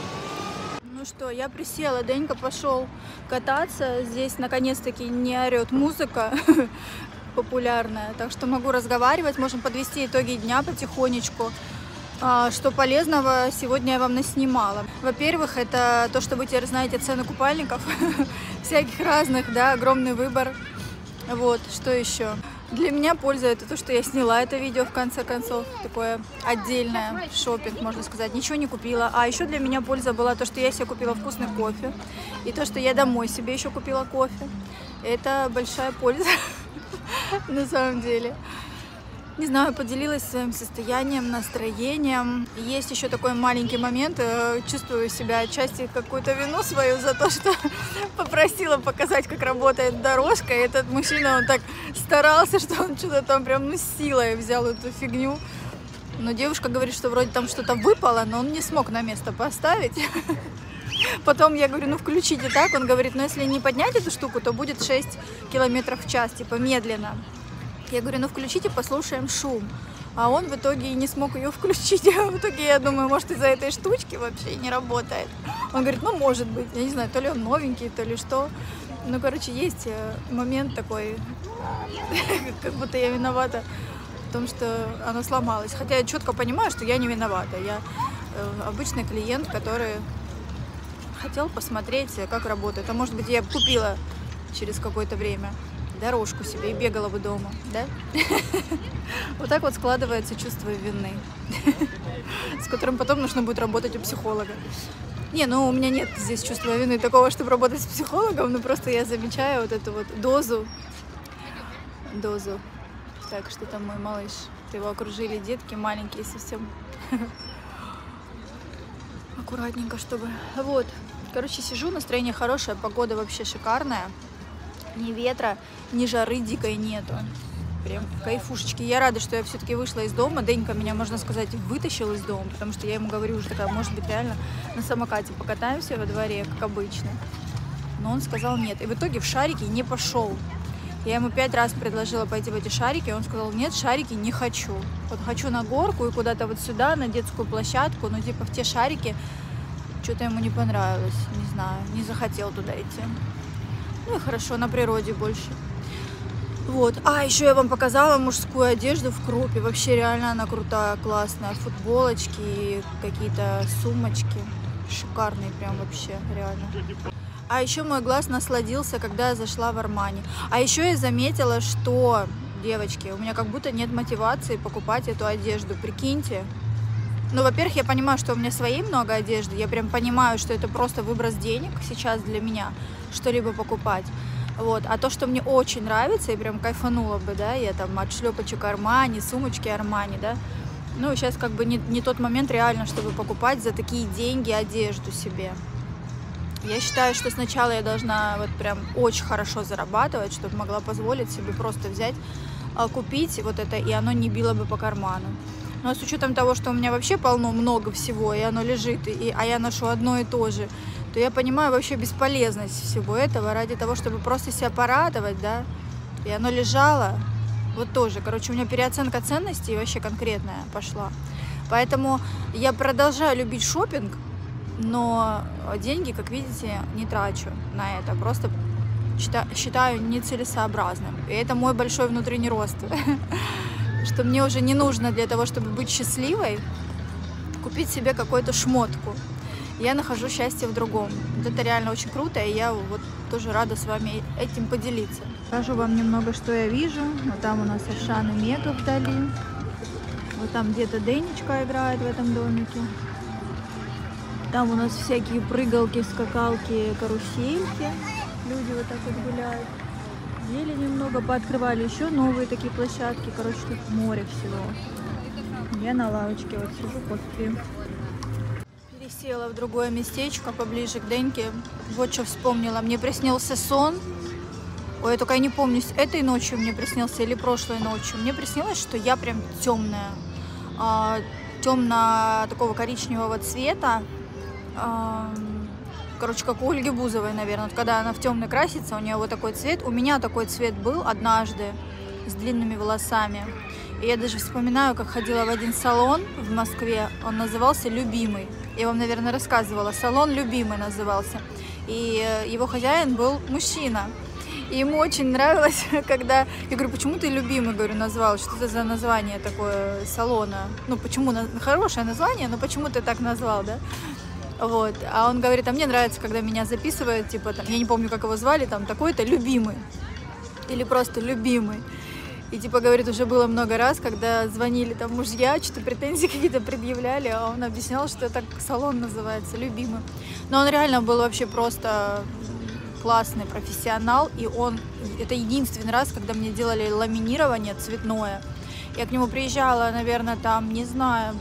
Ну что, я присела, Денька пошел кататься. Здесь наконец-таки не орет музыка популярная, так что могу разговаривать, можем подвести итоги дня потихонечку. Что полезного сегодня я вам наснимала. Во-первых, это то, что вы теперь знаете цены купальников, всяких разных, да, огромный выбор. Вот, что еще? Для меня польза это то, что я сняла это видео в конце концов, такое отдельное шопинг, можно сказать, ничего не купила. А еще для меня польза была то, что я себе купила вкусный кофе, и то, что я домой себе еще купила кофе. Это большая польза на самом деле. Не знаю, поделилась своим состоянием, настроением. Есть еще такой маленький момент. Чувствую себя отчасти какую-то вину свою за то, что попросила показать, как работает дорожка. И этот мужчина, он так старался, что он что-то там прям силой взял эту фигню. Но девушка говорит, что вроде там что-то выпало, но он не смог на место поставить. Потом я говорю, ну включите так. Он говорит, ну если не поднять эту штуку, то будет 6 километров в час, типа медленно. Я говорю, ну включите, послушаем шум. А он в итоге и не смог ее включить. В итоге я думаю, может из-за этой штучки вообще не работает. Он говорит, ну может быть, я не знаю, то ли он новенький, то ли что. Ну короче, есть момент такой, как будто я виновата в том, что оно сломалось. Хотя я четко понимаю, что я не виновата. Я обычный клиент, который хотел посмотреть, как работает. А может быть, я купила через какое-то время дорожку себе и бегала бы дома, да? Вот так вот складывается чувство вины, с которым потом нужно будет работать у психолога. Не, ну у меня нет здесь чувства вины такого, чтобы работать с психологом, но просто я замечаю вот эту вот дозу. Так, что там мой малыш? Его окружили детки маленькие совсем. Аккуратненько, чтобы... Вот, короче, сижу, настроение хорошее, погода вообще шикарная. Ни ветра, ни жары дикой нету. Прям кайфушечки. Я рада, что я все-таки вышла из дома. Денька меня, можно сказать, вытащил из дома, потому что я ему говорю уже такая, может быть, реально на самокате покатаемся во дворе, как обычно. Но он сказал нет. И в итоге в шарики не пошел. Я ему 5 раз предложила пойти в эти шарики, он сказал, нет, шарики не хочу. Вот хочу на горку и куда-то вот сюда, на детскую площадку, но типа в те шарики что-то ему не понравилось, не знаю, не захотел туда идти. Ну и хорошо, на природе больше. Вот. А, еще я вам показала мужскую одежду в Крупе. Вообще реально она крутая, классная. Футболочки, какие-то сумочки. Шикарные прям вообще, реально. А еще мой глаз насладился, когда я зашла в Армани. А еще я заметила, что, девочки, у меня как будто нет мотивации покупать эту одежду. Прикиньте. Ну, во-первых, я понимаю, что у меня своей много одежды. Я прям понимаю, что это просто выброс денег сейчас для меня, что-либо покупать. Вот. А то, что мне очень нравится, и прям кайфанула бы, да, я там от шлепочек Армани, сумочки Армани, да. Ну, сейчас как бы не тот момент реально, чтобы покупать за такие деньги одежду себе. Я считаю, что сначала я должна вот прям очень хорошо зарабатывать, чтобы могла позволить себе просто взять, купить вот это, и оно не било бы по карману. Но с учетом того, что у меня вообще много всего, и оно лежит, а я ношу одно и то же, то я понимаю вообще бесполезность всего этого ради того, чтобы просто себя порадовать, да, и оно лежало, вот тоже, короче, у меня переоценка ценностей вообще конкретная пошла. Поэтому я продолжаю любить шопинг, но деньги, как видите, не трачу на это, просто считаю нецелесообразным. И это мой большой внутренний рост, что мне уже не нужно для того, чтобы быть счастливой, купить себе какую-то шмотку. Я нахожу счастье в другом. Вот это реально очень круто, и я вот тоже рада с вами этим поделиться. Покажу вам немного, что я вижу. Вот там у нас Аршан и Мега вдали. Вот там где-то Денечка играет в этом домике. Там у нас всякие прыгалки, скакалки, карусельки. Люди вот так вот гуляют. Зелени немного, пооткрывали еще новые такие площадки. Короче, тут море всего. Я на лавочке вот сижу, кофе пью. Пересела в другое местечко, поближе к Деньке. Вот что вспомнила. Мне приснился сон. Ой, я только не помню, этой ночью мне приснился или прошлой ночью. Мне приснилось, что я прям темная. Темно такого коричневого цвета. Короче, как у Ольги Бузовой, наверное. Вот когда она в темный красится, у нее вот такой цвет. У меня такой цвет был однажды с длинными волосами. И я даже вспоминаю, как ходила в один салон в Москве. Он назывался «Любимый». Я вам, наверное, рассказывала. Салон «Любимый» назывался. И его хозяин был мужчина. И ему очень нравилось, когда... Я говорю, почему ты «Любимый», говорю, назвал? Что это за название такое салона? Ну, почему? Хорошее название, но почему ты так назвал, да? Вот. А он говорит, а мне нравится, когда меня записывают, типа, там, я не помню, как его звали, там, такой-то «Любимый». Или просто «Любимый». И, типа, говорит, уже было много раз, когда звонили там мужья, что-то претензии какие-то предъявляли, а он объяснял, что так салон называется «Любимый». Но он реально был вообще просто... классный профессионал, и это единственный раз, когда мне делали ламинирование цветное. Я к нему приезжала, наверное, там, не знаю,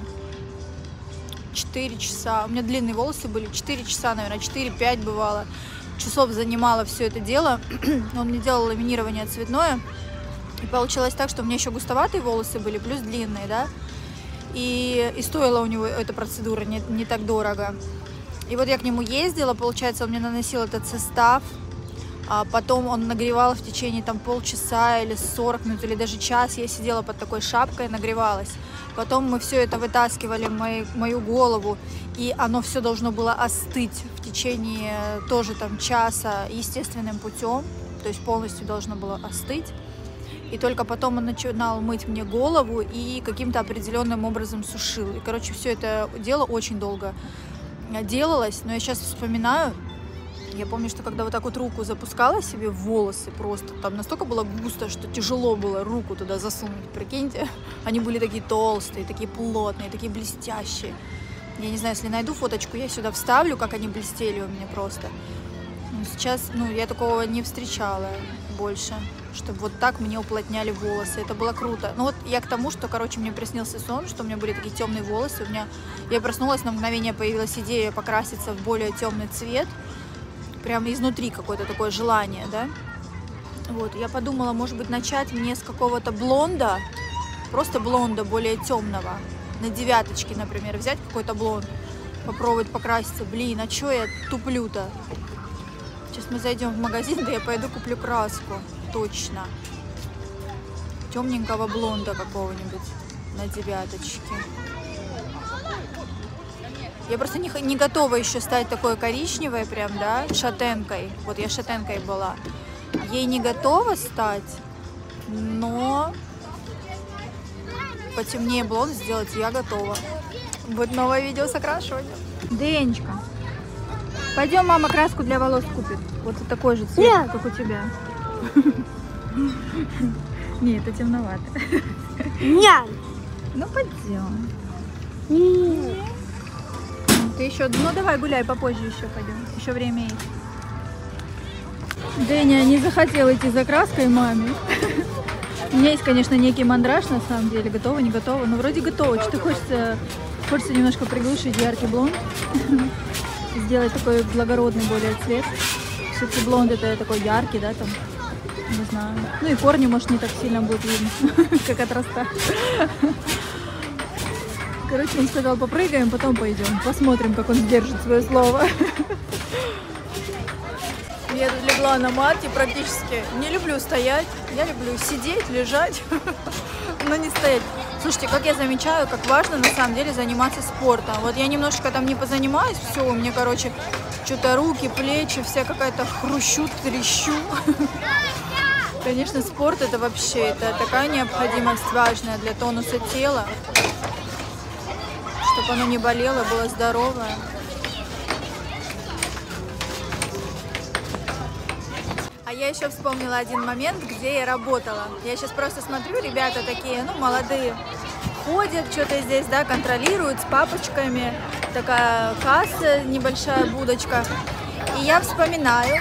4 часа. У меня длинные волосы были, 4 часа, наверное, 4-5 бывало. Часов занимало все это дело. Он мне делал ламинирование цветное. И получилось так, что у меня еще густоватые волосы были, плюс длинные, да. И стоила у него эта процедура не так дорого. И вот я к нему ездила, получается, он мне наносил этот состав, а потом он нагревал в течение там полчаса или 40 минут, или даже час. Я сидела под такой шапкой, нагревалась. Потом мы все это вытаскивали в мою голову, и оно все должно было остыть в течение тоже там часа естественным путем, то есть полностью должно было остыть. И только потом он начинал мыть мне голову и каким-то определенным образом сушил. И, короче, все это дело очень долго делалось, но я сейчас вспоминаю, я помню, что когда вот так вот руку запускала себе в волосы, просто там настолько было густо, что тяжело было руку туда засунуть, прикиньте. Они были такие толстые, такие плотные, такие блестящие. Я не знаю, если найду фоточку, я сюда вставлю, как они блестели у меня просто. Но сейчас, я такого не встречала больше, чтобы вот так мне уплотняли волосы. Это было круто. Ну вот я к тому, что, короче, мне приснился сон, что у меня были такие темные волосы. Я проснулась, на мгновение появилась идея покраситься в более темный цвет. Прямо изнутри какое-то такое желание, да. Вот, я подумала, может быть, начать мне с какого-то блонда, просто блонда более темного. На 9, например, взять какой-то блонд, попробовать покраситься. Блин, а что я туплю-то? Сейчас мы зайдем в магазин, да я пойду куплю краску. Точно. Темненького блонда какого-нибудь на 9. Я просто не готова еще стать такой коричневой прям, да, шатенкой. Вот я шатенкой была. Ей не готова стать, но потемнее блонд сделать я готова. Будет новое видео с окрашиванием. Денечка, пойдем, мама краску для волос купит. Вот такой же цвет, Нет. как у тебя. Не, это темновато. Нет. Ну пойдем. Нет. Ты еще, давай гуляй, попозже еще пойдем. Еще время есть. Дэня не захотел идти за краской маме. У меня есть, конечно, некий мандраж на самом деле. Готова, не готова. Но вроде готова. Что-то хочется немножко приглушить яркий блонд. Сделать такой благородный более цвет. Все-таки блонд это такой яркий, да, там. Не знаю. Ну и корни, может, не так сильно будет видно, как отрастать. Короче, он сказал, попрыгаем, потом пойдем. Посмотрим, как он сдержит свое слово. Я тут легла на мате практически. Не люблю стоять. Я люблю сидеть, лежать, но не стоять. Слушайте, как я замечаю, как важно на самом деле заниматься спортом. Вот я немножечко там не позанимаюсь, все, у меня, короче, что-то руки, плечи, вся какая-то хрущу, трещу. Конечно, спорт это вообще, это такая необходимость важная для тонуса тела. Чтобы оно не болело, было здоровое. А я еще вспомнила один момент, где я работала. Я сейчас просто смотрю, ребята такие, молодые, ходят что-то здесь, да, контролируют с папочками. такая касса, небольшая будочка. И я вспоминаю,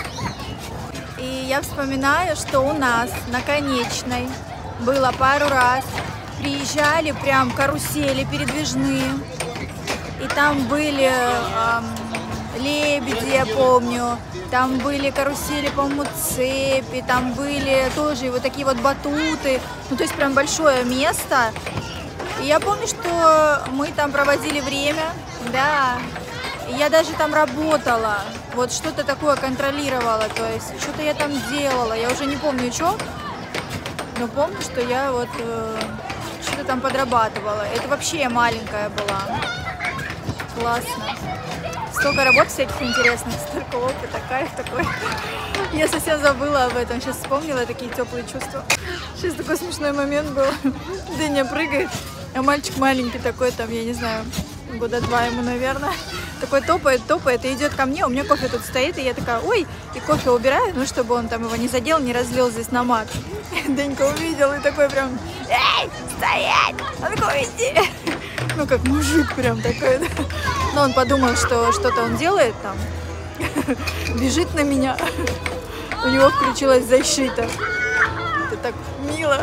что у нас на Конечной было пару раз. Приезжали прям карусели передвижные. И там были лебеди, я помню. Там были карусели, по-моему, цепи. Там были тоже вот такие вот батуты. Ну, то есть прям большое место. И я помню, что мы там проводили время. Да. И я даже там работала. Вот что-то такое контролировала. То есть что-то я там делала. Я уже не помню, что. Но помню, что я вот что-то там подрабатывала. Это вообще я маленькая была. Классно. Столько работ всяких интересных, столько опыта, кайф такой. Я совсем забыла об этом. Сейчас вспомнила такие теплые чувства. Сейчас такой смешной момент был. Дыня прыгает, а мальчик маленький такой, там, я не знаю, года 2 ему, наверное. Такой топает и идет ко мне. У меня кофе тут стоит, и я такая, ой, и кофе убираю, ну, чтобы он там его не задел, не разлил здесь на мат. Денька увидел и такой прям, эй, стоять, а ну-ка уйди. Ну, как мужик прям такой, да. Но он подумал, что что-то он делает там, бежит на меня. У него включилась защита. Это так мило.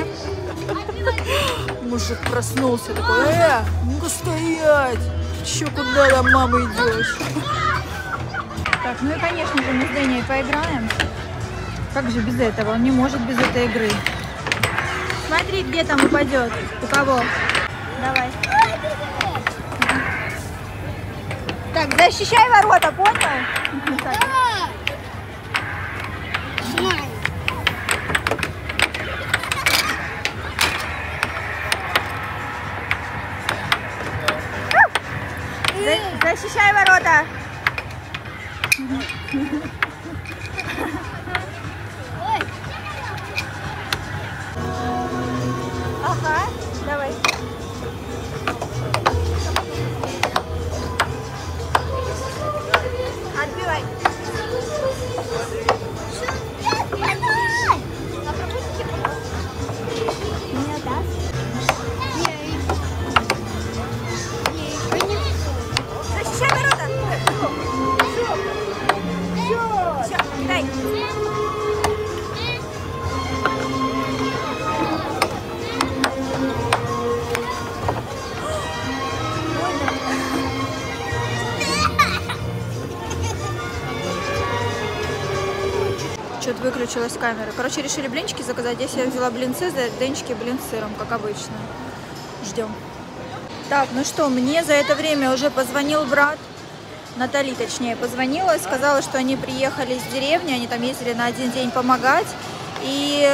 Мужик проснулся, такой, ну-ка стоять. Еще куда там, мама, идешь? Так, ну и, конечно же, мы с Дэней поиграем. Как же без этого? Он не может без этой игры. Смотри, где там упадет. У кого? Давай. Так, защищай ворота, понял? Так. Защищай ворота. Ага, давай. Отбивай. Защищай ворота. Все, кидай. Что-то выключилась камера. Короче, решили блинчики заказать. Здесь я взяла блинцы, Денчики блин с сыром, как обычно. Ждем. Так, ну что, мне за это время уже позвонил брат. Натали, точнее, позвонила. Сказала, что они приехали из деревни. Они там ездили на 1 день помогать. И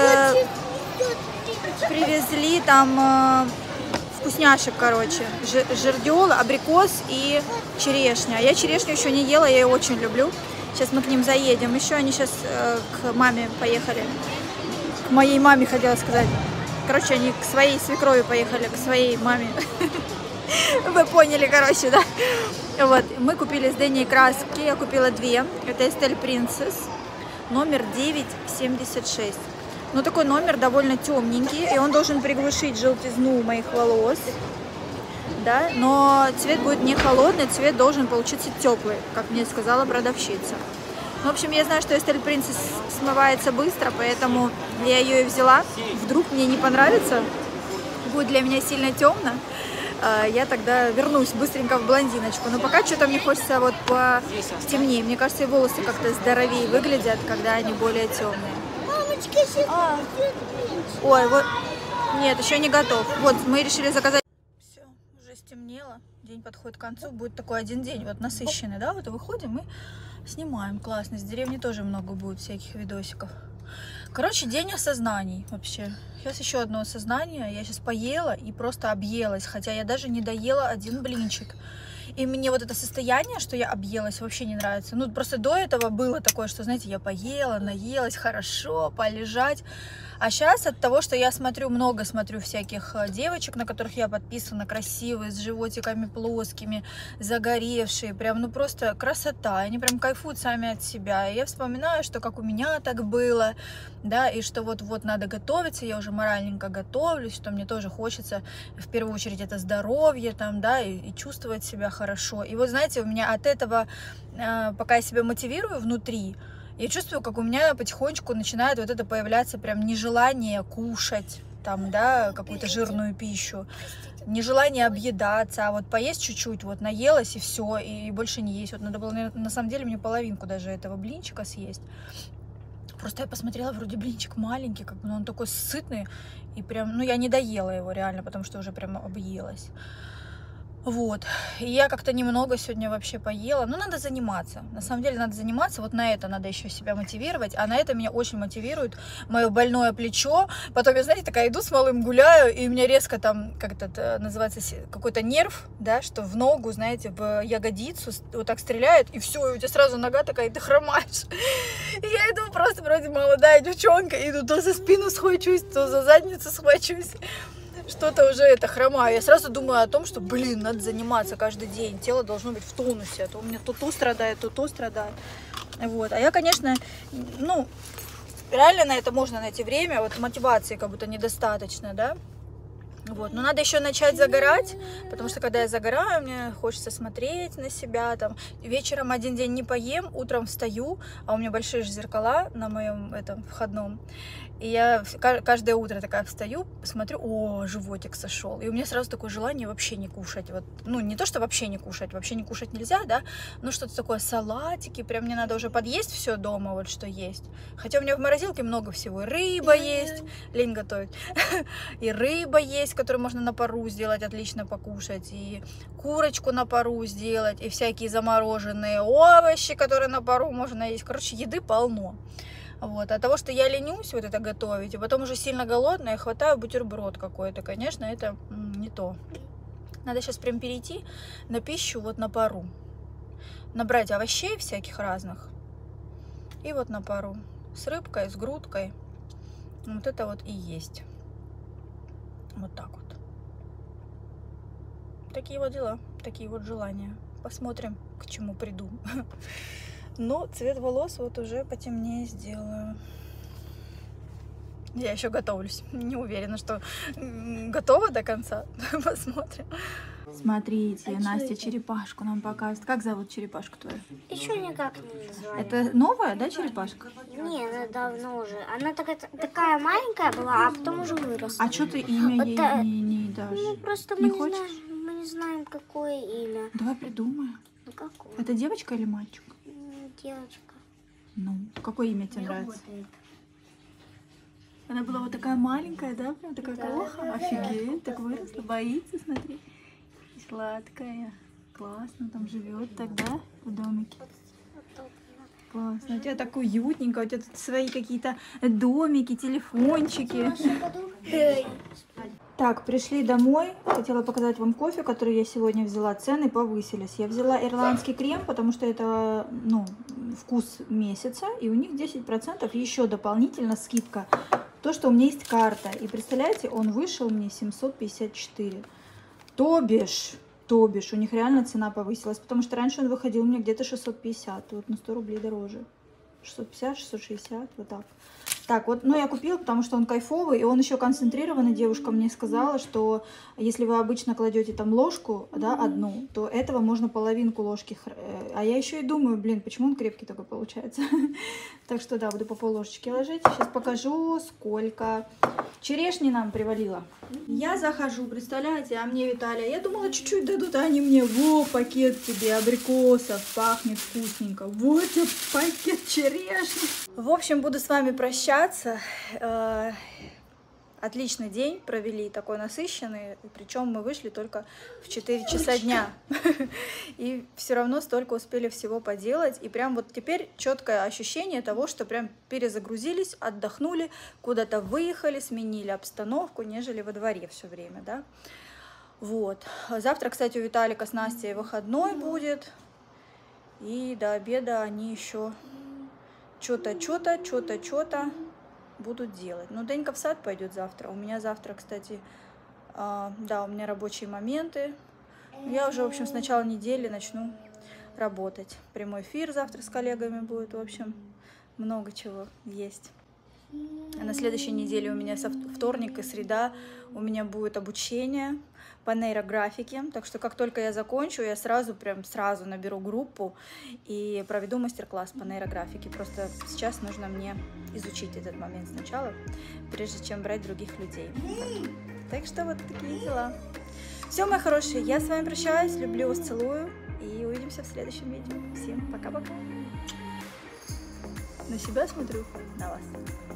привезли там вкусняшек, короче. Жердёл, абрикос и черешня. Я черешню еще не ела, я ее очень люблю. Сейчас мы к ним заедем. Еще они сейчас к маме поехали. К моей маме, хотела сказать. Короче, они к своей свекрови поехали, к своей маме. Вы поняли, короче, да? Вот, мы купили с Дэней краски. Я купила 2. Это Estelle Princess. Номер 976. Ну, такой номер довольно темненький. И он должен приглушить желтизну моих волос. Да, но цвет будет не холодный, цвет должен получиться теплый, как мне сказала продавщица. В общем, я знаю, что Estelle Princess смывается быстро, поэтому я ее и взяла. Вдруг мне не понравится, будет для меня сильно темно, я тогда вернусь быстренько в блондиночку. Но пока что-то мне хочется вот потемнее. Мне кажется, и волосы как-то здоровее выглядят, когда они более темные. Мамочка, Ой, вот, нет, еще не готов. Вот, мы решили заказать. Стемнело, день подходит к концу, будет такой 1 день, вот насыщенный, да, вот и выходим и снимаем, классно, с деревни тоже много будет всяких видосиков. Короче, день осознаний вообще. Сейчас еще одно осознание, я сейчас поела и просто объелась, хотя я даже не доела 1 блинчик. И мне вот это состояние, что я объелась, вообще не нравится. Ну, просто до этого было такое, что, знаете, я поела, наелась, хорошо, полежать. А сейчас от того, что я много смотрю всяких девочек, на которых я подписана, красивые, с животиками плоскими, загоревшие, прям, ну, просто красота. Они прям кайфуют сами от себя. И я вспоминаю, что как у меня так было, да, и что вот-вот надо готовиться, я уже моральненько готовлюсь, что мне тоже хочется, в первую очередь, это здоровье, там, да, и чувствовать себя хорошо. И вот, знаете, у меня от этого, пока я себя мотивирую внутри, я чувствую, как у меня потихонечку начинает вот это появляться прям нежелание кушать, там, да, какую-то жирную пищу, нежелание объедаться, а вот поесть чуть-чуть, вот наелась и все, и больше не есть. Вот надо было, на самом деле, мне половинку даже этого блинчика съесть. Просто я посмотрела, вроде блинчик маленький, как бы, но он такой сытный, и прям, ну, я не доела его реально, потому что уже прям объелась. Вот, и я как-то немного сегодня вообще поела, ну, надо заниматься, на самом деле надо заниматься, вот на это надо еще себя мотивировать, а на это меня очень мотивирует мое больное плечо, потом я, знаете, такая иду с малым гуляю, и у меня резко там, как это называется, какой-то нерв, да, что в ногу, знаете, в ягодицу вот так стреляет, и все, и у тебя сразу нога такая, и ты хромаешь, и я иду просто вроде молодая девчонка, иду то за спину схвачусь, то за задницу схвачусь, что-то уже это хромаю. Я сразу думаю о том, что, блин, надо заниматься каждый день. Тело должно быть в тонусе. А то у меня то страдает, то страдает. Вот. А я, конечно, ну, реально на это можно найти время. Вот мотивации как будто недостаточно, да. Вот. Но надо еще начать загорать, потому что когда я загораю, мне хочется смотреть на себя. Там, вечером один день не поем, утром встаю, а у меня большие же зеркала на моем этом входном. И я каждое утро такая встаю, смотрю, о, животик сошел. И у меня сразу такое желание вообще не кушать. Вот, ну, не то, что вообще не кушать нельзя, да, но что-то такое, салатики, прям мне надо уже подъесть все дома, вот что есть. Хотя у меня в морозилке много всего. И рыба есть, лень готовить. И рыба есть, которую можно на пару сделать, отлично покушать. И курочку на пару сделать, и всякие замороженные овощи, которые на пару можно есть. Короче, еды полно. Вот. От того, что я ленюсь вот это готовить, и потом уже сильно голодная, хватаю бутерброд какой-то, конечно, это не то. Надо сейчас прям перейти на пищу вот на пару. Набрать овощей всяких разных. И вот на пару. С рыбкой, с грудкой. Вот это вот и есть. Вот так вот. Такие вот дела, такие вот желания. Посмотрим, к чему приду. Но цвет волос вот уже потемнее сделаю. Я еще готовлюсь. Не уверена, что готова до конца. Посмотрим. Смотрите, Настя черепашку нам показывает. Как зовут черепашку твою? Еще никак не называют. Это новая, да, черепашка? Не, она давно уже. Она такая маленькая была, а потом уже выросла. А что ты имя ей Это- не дашь? Ну, просто Не мы не хочешь? знаем, мы не знаем, какое имя. Давай придумаем. Ну, какое? Это девочка или мальчик? Девочка. Ну, какое имя тебе нравится? Она была вот такая маленькая, да? Прям такая кроха. Офигеть, так выросла, боится, смотри. И сладкая. Классно, там живет тогда в домике. Классно. У тебя так уютненько, у тебя тут свои какие-то домики, телефончики. Так, пришли домой. Хотела показать вам кофе, который я сегодня взяла. Цены повысились. Я взяла ирландский крем, потому что это, ну, вкус месяца. И у них 10% еще дополнительно скидка. То, что у меня есть карта. И представляете, он вышел мне 754. То бишь, у них реально цена повысилась. Потому что раньше он выходил мне где-то 650. Вот на 100 рублей дороже. 650, 660, вот так. Так, вот, ну, я купила, потому что он кайфовый, и он еще концентрированный. Девушка мне сказала, что если вы обычно кладете там ложку, да, одну, то этого можно половинку ложки. А я еще и думаю, блин, почему он крепкий такой получается. Так что, да, буду по пол-ложечки ложить. Сейчас покажу, сколько черешни нам привалило. Я захожу, представляете, а мне Виталия, я думала, чуть-чуть дадут, а они мне, во, пакет тебе абрикосов, пахнет вкусненько. Вот тебе пакет черешни. В общем, буду с вами прощаться. Отличный день провели, такой насыщенный, причем мы вышли только в 4 часа дня. И все равно столько успели всего поделать. И прям вот теперь четкое ощущение того, что прям перезагрузились, отдохнули, куда-то выехали, сменили обстановку, нежели во дворе все время, да. Вот. Завтра, кстати, у Виталика с Настей выходной будет. И до обеда они еще что-то будут делать. Ну, Денька в сад пойдет завтра. У меня завтра, кстати, да, у меня рабочие моменты. Я уже, в общем, с начала недели начну работать. Прямой эфир завтра с коллегами будет, в общем, много чего есть. А на следующей неделе у меня вторник и среда у меня будет обучение по нейрографике. Так что как только я закончу, я сразу наберу группу и проведу мастер-класс по нейрографике. Просто сейчас нужно мне изучить этот момент сначала, прежде чем брать других людей. Так что вот такие дела. Все, мои хорошие, я с вами прощаюсь, люблю вас, целую и увидимся в следующем видео. Всем пока-пока. На себя смотрю, на вас.